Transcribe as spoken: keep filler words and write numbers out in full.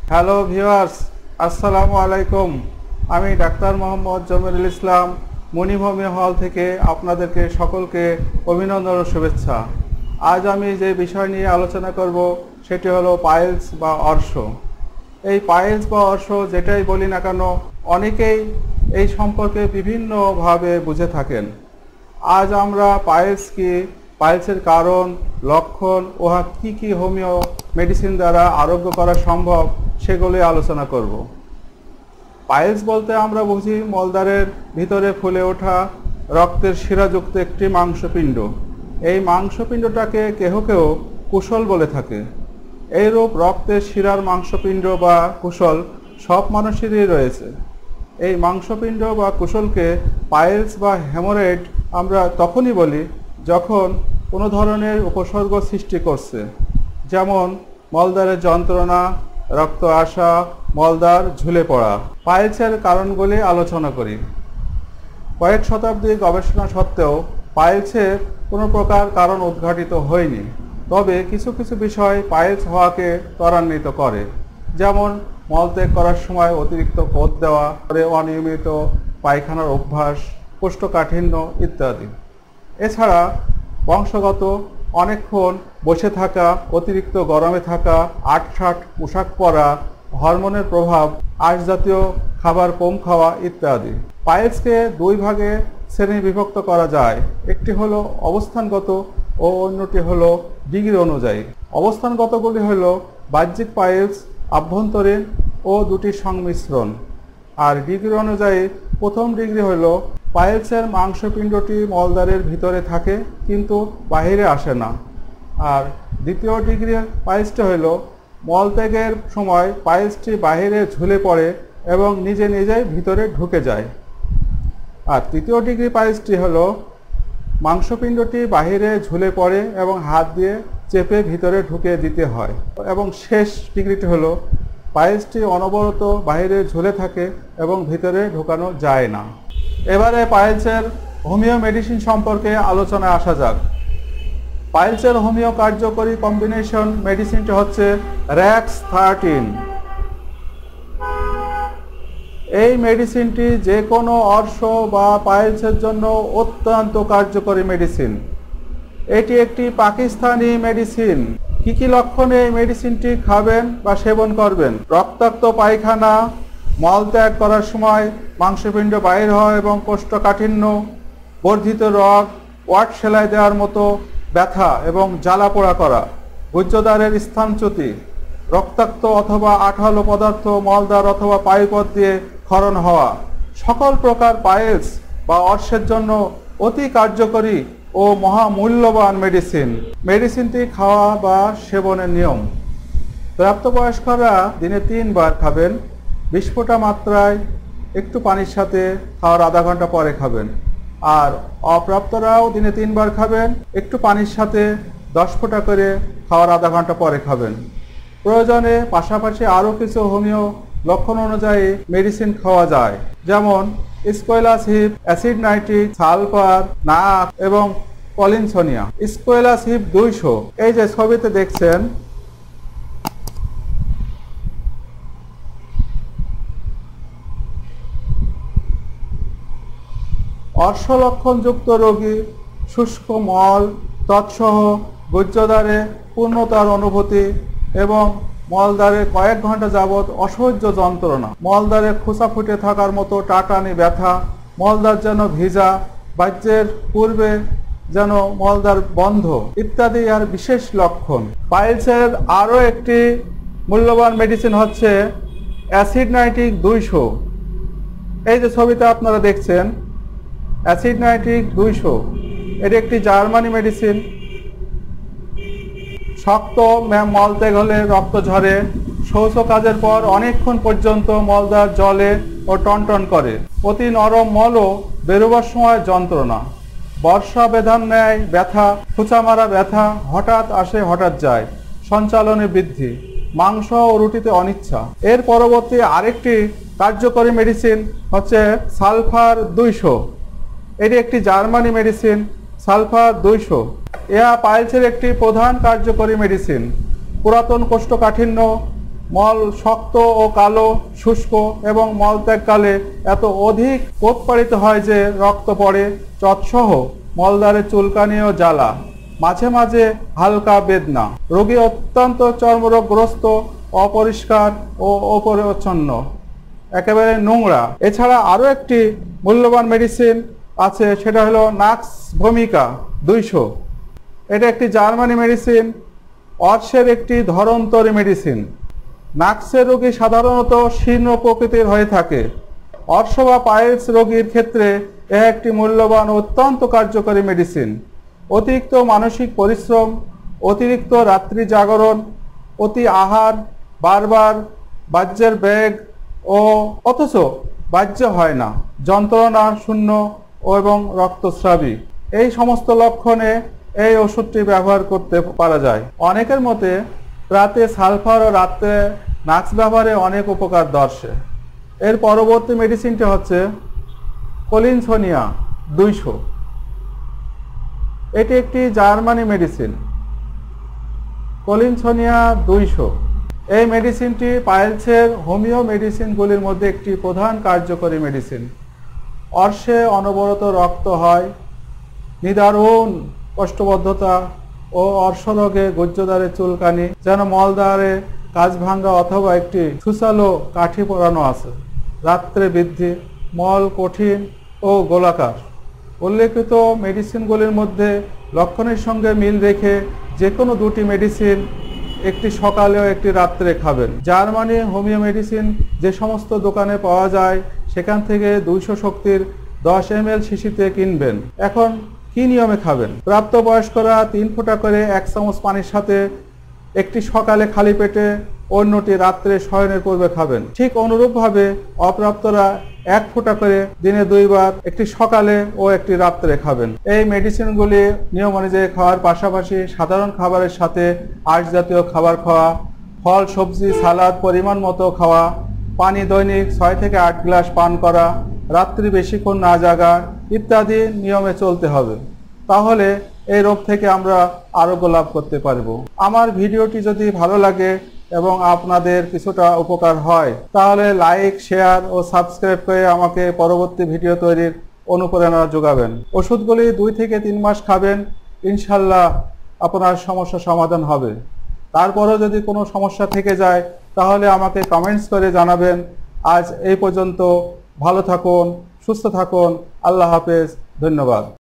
Hello viewers, আসসালামু আলাইকুম। আমি ডাক্তার মোহাম্মদ জমিরুল ইসলাম মণিভূমি হল থেকে আপনাদেরকে সকলকে অভিনন্দন ও শুভেচ্ছা। আজ আমি যে বিষয় নিয়ে আলোচনা করব সেটি হলো পাইলস বা অর্শ। এই পাইলস বা অর্শ যেটাই বলি না কেন, অনেকেই এই সম্পর্কে বিভিন্নভাবে বুঝে থাকেন। আজ আমরা পাইলস কি, পাইলসের কারণ, লক্ষণ, উহা কি কি হোমিও মেডিসিন দ্বারা আরোগ্য করা সম্ভব সেগুলোই আলোচনা করব। পাইলস বলতে আমরা বুঝি মলদ্বারের ভিতরে ফুলে ওঠা রক্তের শিরাযুক্ত একটি মাংসপিণ্ড। এই মাংসপিণ্ডটাকে কেহ কেউ কুশল বলে থাকে। এইরূপ রক্তের শিরার মাংসপিণ্ড বা কুশল সব মানুষেরই রয়েছে। এই মাংসপিণ্ড বা কুশলকে পাইলস বা হেমোরয়েড আমরা তখনই বলি যখন কোনো ধরনের উপসর্গ সৃষ্টি করছে, যেমন মলদ্বারের যন্ত্রণা, রক্ত আসা, মলদ্বার ঝুলে পড়া। পাইলসের কারণগুলি আলোচনা করি। কয়েক শতাব্দী গবেষণা সত্ত্বেও পাইলসের কোনো প্রকার কারণ উদ্ঘাটিত হয়নি। তবে কিছু কিছু বিষয় পাইলস হওয়াকে ত্বরান্বিত করে, যেমন মলত্যাগ করার সময় অতিরিক্ত পথ দেওয়া, অনিয়মিত পায়খানার অভ্যাস, কোষ্ঠকাঠিন্য ইত্যাদি। এছাড়া বংশগত, অনেকক্ষণ বসে থাকা, অতিরিক্ত গরমে থাকা, আটসাট পোশাক পরা, হরমোনের প্রভাব, আঁশ জাতীয় খাবার কম খাওয়া ইত্যাদি। পাইলসকে দুই ভাগে শ্রেণী বিভক্ত করা যায়। একটি হলো অবস্থানগত ও অন্যটি হলো ডিগ্রি অনুযায়ী। অবস্থানগতগুলি হলো বাহ্যিক পাইলস, আভ্যন্তরীণ ও দুটি সংমিশ্রণ। আর ডিগ্রি অনুযায়ী প্রথম ডিগ্রি হলো পাইলসের মাংসপিণ্ডটি মলদ্বারের ভিতরে থাকে কিন্তু বাহিরে আসে না। আর দ্বিতীয় ডিগ্রি পাইলসটি হলো মলত্যাগের সময় পাইলসটি বাহিরে ঝুলে পড়ে এবং নিজে নিজেই ভিতরে ঢুকে যায়। আর তৃতীয় ডিগ্রি পাইলসটি হলো মাংসপিণ্ডটি বাহিরে ঝুলে পড়ে এবং হাত দিয়ে চেপে ভিতরে ঢুকে দিতে হয়। এবং শেষ ডিগ্রিটি হলো পাইলসটি অনবরত বাহিরে ঝুলে থাকে এবং ভিতরে ঢোকানো যায় না। এবারে পাইলসের হোমিও মেডিসিন সম্পর্কে আলোচনায় আসা যাক। পাইলসের হোমিও কার্যকরী কম্বিনেশন মেডিসিনটি হচ্ছে র্যাক্স থার্টিন। এই মেডিসিনটি যে কোনো অর্শ বা পাইলসের জন্য অত্যন্ত কার্যকরী মেডিসিন। এটি একটি পাকিস্তানি মেডিসিন। কি কি লক্ষণে এই মেডিসিনটি খাবেন বা সেবন করবেন? রক্তাক্ত পায়খানা, মলত্যাগ করার সময় মাংসপিণ্ড বাইর হয় এবং কোষ্ঠকাঠিন্য, বর্ধিত রগ, ওয়াট সেলাই দেওয়ার মতো ব্যথা এবং জ্বালা পোড়া করা, গুহ্যদ্বারের স্থানচ্যুতি, রক্তাক্ত অথবা আঠালো পদার্থ মলদ্বার অথবা পায়ুপথ দিয়ে ক্ষরণ হওয়া, সকল প্রকার পাইলস বা অর্শের জন্য অতি কার্যকরী ও মহামূল্যবান মেডিসিন। মেডিসিনটি খাওয়া বা সেবনের নিয়ম: প্রাপ্তবয়স্করা দিনে তিনবার খাবেন। বিশ ফোঁটা মাত্রায় একটু পানির সাথে খাওয়ার আধা ঘন্টা পরে খাবেন। আর অপ্রাপ্তরাও দিনে তিনবার খাবেন, একটু পানির সাথে দশ ফোঁটা করে খাওয়ার আধা ঘন্টা পরে খাবেন। প্রয়োজনে পাশাপাশি আরও কিছু হোমিও লক্ষণ অনুযায়ী মেডিসিন খাওয়া যায়, যেমন স্কোয়েলাস হিপ, অ্যাসিড নাইট্রিক, সালফার, নাক এবং পলিনসোনিয়া। স্কোয়েলাস হিপ দুইশো, এই যে ছবিতে দেখছেন, অর্শলক্ষণযুক্ত রোগী শুষ্ক মল, তৎসহ গুহ্যদ্বারে পূর্ণতার অনুভূতি এবং মলদ্বারে কয়েক ঘন্টা যাবৎ অসহ্য যন্ত্রণা, মলদ্বারে খোসা ফুটে থাকার মতো টাটানি ব্যথা, মলদ্বার যেন ভিজা, বাহ্যের পূর্বে যেন মলদ্বার বন্ধ ইত্যাদি আর বিশেষ লক্ষণ। পাইলসের আরও একটি মূল্যবান মেডিসিন হচ্ছে অ্যাসিড নাইট্রিক দুইশো। এই যে ছবিতে আপনারা দেখছেন, অ্যাসিড নাইট্রিক দুইশো, এটি একটি জার্মানি মেডিসিন। শক্ত মলত্যাগ হলে রক্ত ঝরে, শৌচ কাজের পর অনেকক্ষণ পর্যন্ত মলদ্বার জলে ও টনটন করে, অতি নরম মলও বেরোবার সময় যন্ত্রণা, বর্ষা বেধান ন্যায় ব্যথা, খুচা মারা ব্যথা হঠাৎ আসে হঠাৎ যায়, সঞ্চালনে বৃদ্ধি, মাংস ও রুটিতে অনিচ্ছা। এর পরবর্তী আরেকটি কার্যকরী মেডিসিন হচ্ছে সালফার দুইশো। এটি একটি জার্মানি মেডিসিন। সালফার দুইশো এয়া পাইলসের একটি প্রধান কার্যকরী মেডিসিন। পুরাতন কোষ্ঠকাঠিন্য, মল শক্ত ও কালো শুষ্ক এবং মলত্যাগকালে এত অধিক প্রোৎপারিত হয় যে রক্ত পড়ে, চটসহ মলদ্বারে চুলকানি ও জ্বালা, মাঝে মাঝে হালকা বেদনা। রোগী অত্যন্ত চর্মরোগগ্রস্ত, অপরিষ্কার ও অপরিচ্ছন্ন, একেবারে নোংরা। এছাড়া আরও একটি মূল্যবান মেডিসিন আছে, সেটা হলো নাক্স ভূমিকা দুইশো। এটা একটি জার্মানি মেডিসিন, অর্শের একটি ধরন্তরী মেডিসিন। নাক্সের রোগী সাধারণত শীর্ণ প্রকৃতির হয়ে থাকে। অর্শ বা পাইলস রোগীর ক্ষেত্রে এ একটি মূল্যবান অত্যন্ত কার্যকরী মেডিসিন। অতিরিক্ত মানসিক পরিশ্রম, অতিরিক্ত রাত্রি জাগরণ, অতি আহার, বারবার বাহ্যের বেগ ও অথচ বাহ্য হয় না, যন্ত্রণা শূন্য এবং রক্তস্রাবী, এই সমস্ত লক্ষণে এই ওষুধটি ব্যবহার করতে পারা যায়। অনেকের মতে রাতে সালফার ও রাতে নাক্স ব্যবহারে অনেক উপকার দর্শে। এর পরবর্তী মেডিসিনটি হচ্ছে কলিনসোনিয়া দুইশো। এটি একটি জার্মানি মেডিসিন, কলিনসোনিয়া দুইশো। এই মেডিসিনটি পাইলসের হোমিও মেডিসিনগুলির মধ্যে একটি প্রধান কার্যকরী মেডিসিন। অর্শে অনবরত রক্ত হয়, নিদারুণ কোষ্ঠবদ্ধতা ও অর্শরোগে গুহ্যদ্বারে চুলকানি, যেন মলদ্বারে কাঁচ ভাঙ্গা অথবা একটি সুচালো কাঠি পরানো আছে, রাত্রে বৃদ্ধি, মল কঠিন ও গোলাকার। উল্লেখিত মেডিসিনগুলির মধ্যে লক্ষণের সঙ্গে মিল রেখে যে কোনো দুটি মেডিসিন একটি সকালে ও একটি রাত্রে খাবেন। জার্মানি হোমিও মেডিসিন যে সমস্ত দোকানে পাওয়া যায় সেখান থেকে দুইশো শক্তির দশ এম এল শিশিতে কিনবেন। এখন কি নিয়মে খাবেন? প্রাপ্তবয়স্করা তিন ফোঁটা করে এক চামচ পানির সাথে একটি সকালে খালি পেটে, অন্যটি রাত্রে শয়নের পূর্বে খাবেন। ঠিক অনুরূপভাবে অপ্রাপ্তরা এক ফোঁটা করে দিনে দুইবার, একটি সকালে ও একটি রাত্রে খাবেন। এই মেডিসিনগুলি নিয়ম অনুযায়ী খাওয়ার পাশাপাশি সাধারণ খাবারের সাথে আঁশ জাতীয় খাবার খাওয়া, ফল সবজি সালাদ পরিমাণ মতো খাওয়া, পানি দৈনিক ছয় থেকে আট গ্লাস পান করা, রাত্রি বেশিক্ষণ না জাগা ইত্যাদি নিয়মে চলতে হবে। তাহলে এই রোগ থেকে আমরা আরোগ্য লাভ করতে পারব। আমার ভিডিওটি যদি ভালো লাগে এবং আপনাদের কিছুটা উপকার হয় তাহলে লাইক, শেয়ার ও সাবস্ক্রাইব করে আমাকে পরবর্তী ভিডিও তৈরির অনুপ্রেরণা যোগাবেন। ওষুধগুলি দুই থেকে তিন মাস খাবেন, ইনশাল্লাহ আপনার সমস্যা সমাধান হবে। তারপরও যদি কোনো সমস্যা থেকে যায় তাহলে আমাকে কমেন্টস করে জানাবেন। আজ এই পর্যন্ত, ভালো থাকুন, সুস্থ থাকুন, আল্লাহ হাফেজ, ধন্যবাদ।